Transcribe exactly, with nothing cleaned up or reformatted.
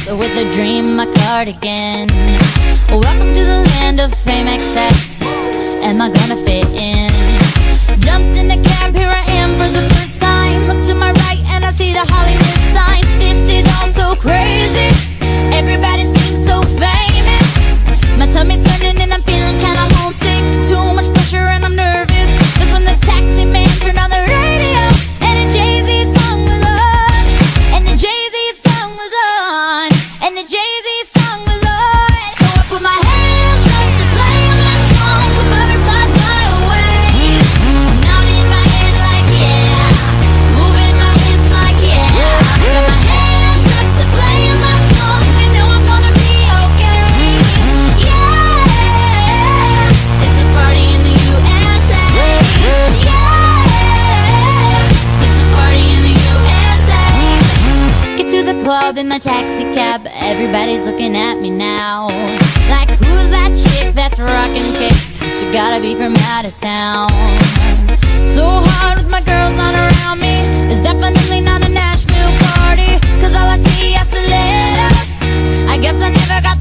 with a dream, my cardigan. Welcome to the land of fame excess. Am I gonna fit in? Jumped in the cab, here I am for the first time. Look to my right and I see the Hollywood sign. This is all so crazy. Everybody seems so famous. My tummy's turning and I'm feeling kinda homesick. Too much pressure and I'm nervous. That's when the taxi man turned on the radio and the Jay-Z song was on. And the Jay-Z song was on. And the Jay-Z song was on. So I put my hands up to play my song with butterflies fly away. Nodding my head like yeah, moving my hips like yeah. Got my hands up to play my song. You know I'm gonna be okay. Yeah, it's a party in the U S A. Yeah, it's a party in the U S A. Get to the club in my taxi cab. Everybody's looking at me now. Like, who's that chick that's rockin' kicks? She gotta be from out of town. So hard with my girls not around me. It's definitely not a Nashville party, cause all I see are stilettos. I guess I never got